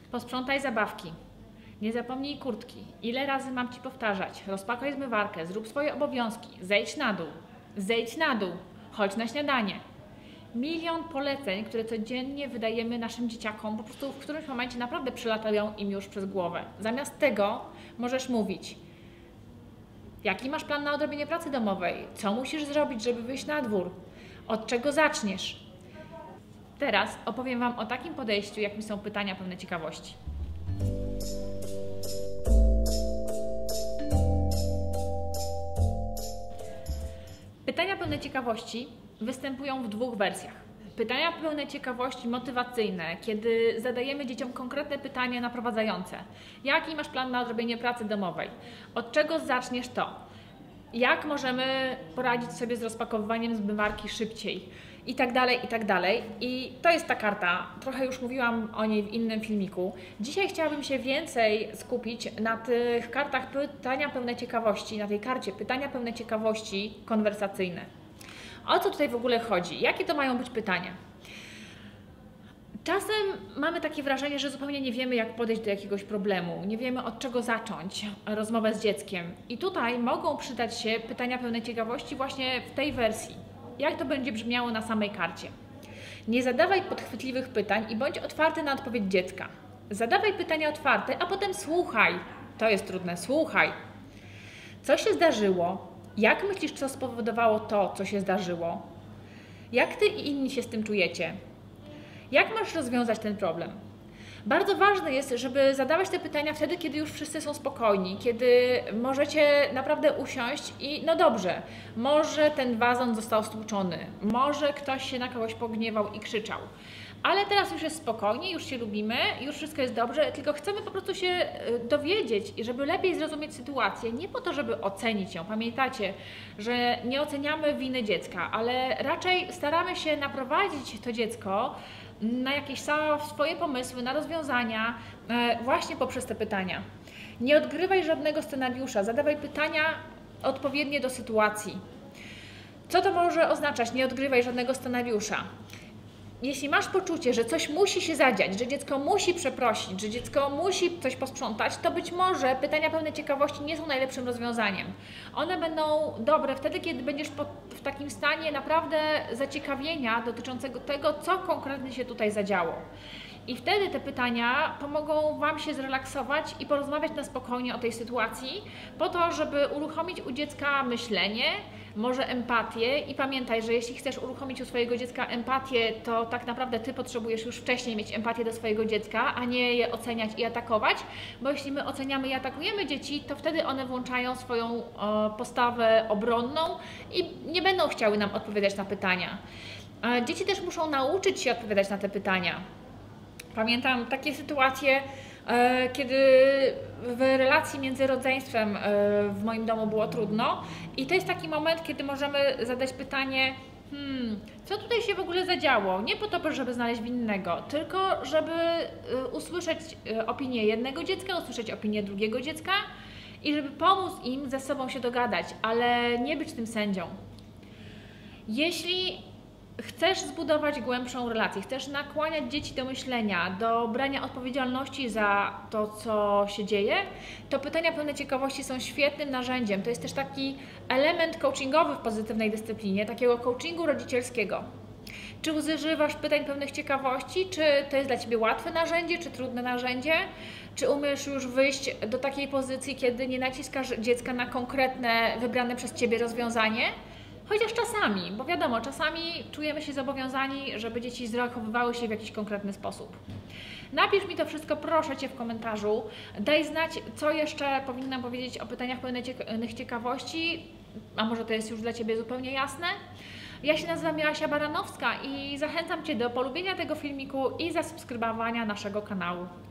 Posprzątaj zabawki. Nie zapomnij kurtki. Ile razy mam Ci powtarzać? Rozpakuj zmywarkę, zrób swoje obowiązki, zejdź na dół. Zejdź na dół. Chodź na śniadanie. Milion poleceń, które codziennie wydajemy naszym dzieciakom, po prostu w którymś momencie naprawdę przylatają im już przez głowę. Zamiast tego możesz mówić: jaki masz plan na odrobienie pracy domowej? Co musisz zrobić, żeby wyjść na dwór? Od czego zaczniesz? Teraz opowiem Wam o takim podejściu, jakim są pytania pełne ciekawości. Pytania pełne ciekawości występują w dwóch wersjach. Pytania pełne ciekawości motywacyjne, kiedy zadajemy dzieciom konkretne pytania naprowadzające. Jaki masz plan na odrobienie pracy domowej? Od czego zaczniesz to? Jak możemy poradzić sobie z rozpakowywaniem zmywarki szybciej? I tak dalej, i tak dalej. I to jest ta karta. Trochę już mówiłam o niej w innym filmiku. Dzisiaj chciałabym się więcej skupić na tych kartach pytania pełne ciekawości, na tej karcie pytania pełne ciekawości konwersacyjne. O co tutaj w ogóle chodzi? Jakie to mają być pytania? Czasem mamy takie wrażenie, że zupełnie nie wiemy, jak podejść do jakiegoś problemu, nie wiemy, od czego zacząć rozmowę z dzieckiem. I tutaj mogą przydać się pytania pełne ciekawości właśnie w tej wersji. Jak to będzie brzmiało na samej karcie? Nie zadawaj podchwytliwych pytań i bądź otwarty na odpowiedź dziecka. Zadawaj pytania otwarte, a potem słuchaj. To jest trudne, słuchaj. Co się zdarzyło? Jak myślisz, co spowodowało to, co się zdarzyło? Jak Ty i inni się z tym czujecie? Jak masz rozwiązać ten problem? Bardzo ważne jest, żeby zadawać te pytania wtedy, kiedy już wszyscy są spokojni, kiedy możecie naprawdę usiąść i no dobrze, może ten wazon został stłuczony, może ktoś się na kogoś pogniewał i krzyczał, ale teraz już jest spokojnie, już się lubimy, już wszystko jest dobrze, tylko chcemy po prostu się dowiedzieć i żeby lepiej zrozumieć sytuację, nie po to, żeby ocenić ją. Pamiętacie, że nie oceniamy winy dziecka, ale raczej staramy się naprowadzić to dziecko na jakieś swoje pomysły, na rozwiązania właśnie poprzez te pytania. Nie odgrywaj żadnego scenariusza, zadawaj pytania odpowiednie do sytuacji. Co to może oznaczać? Nie odgrywaj żadnego scenariusza. Jeśli masz poczucie, że coś musi się zadziać, że dziecko musi przeprosić, że dziecko musi coś posprzątać, to być może pytania pełne ciekawości nie są najlepszym rozwiązaniem. One będą dobre wtedy, kiedy będziesz w takim stanie naprawdę zaciekawienia dotyczącego tego, co konkretnie się tutaj zadziało. I wtedy te pytania pomogą Wam się zrelaksować i porozmawiać na spokojnie o tej sytuacji, po to, żeby uruchomić u dziecka myślenie, może empatię. I pamiętaj, że jeśli chcesz uruchomić u swojego dziecka empatię, to tak naprawdę Ty potrzebujesz już wcześniej mieć empatię do swojego dziecka, a nie je oceniać i atakować, bo jeśli my oceniamy i atakujemy dzieci, to wtedy one włączają swoją postawę obronną i nie będą chciały nam odpowiadać na pytania. Dzieci też muszą nauczyć się odpowiadać na te pytania. Pamiętam takie sytuacje, kiedy w relacji między rodzeństwem w moim domu było trudno i to jest taki moment, kiedy możemy zadać pytanie: co tutaj się w ogóle zadziało? Nie po to, żeby znaleźć winnego, tylko żeby usłyszeć opinię jednego dziecka, usłyszeć opinię drugiego dziecka i żeby pomóc im ze sobą się dogadać, ale nie być tym sędzią. Jeśli chcesz zbudować głębszą relację, chcesz nakłaniać dzieci do myślenia, do brania odpowiedzialności za to, co się dzieje, to pytania pełne ciekawości są świetnym narzędziem. To jest też taki element coachingowy w pozytywnej dyscyplinie, takiego coachingu rodzicielskiego. Czy używasz pytań pełnych ciekawości? Czy to jest dla Ciebie łatwe narzędzie, czy trudne narzędzie? Czy umiesz już wyjść do takiej pozycji, kiedy nie naciskasz dziecka na konkretne, wybrane przez Ciebie rozwiązanie? Chociaż czasami, bo wiadomo, czasami czujemy się zobowiązani, żeby dzieci zachowywały się w jakiś konkretny sposób. Napisz mi to wszystko, proszę Cię, w komentarzu. Daj znać, co jeszcze powinnam powiedzieć o pytaniach pełnych ciekawości, a może to jest już dla Ciebie zupełnie jasne. Ja się nazywam Joasia Baranowska i zachęcam Cię do polubienia tego filmiku i zasubskrybowania naszego kanału.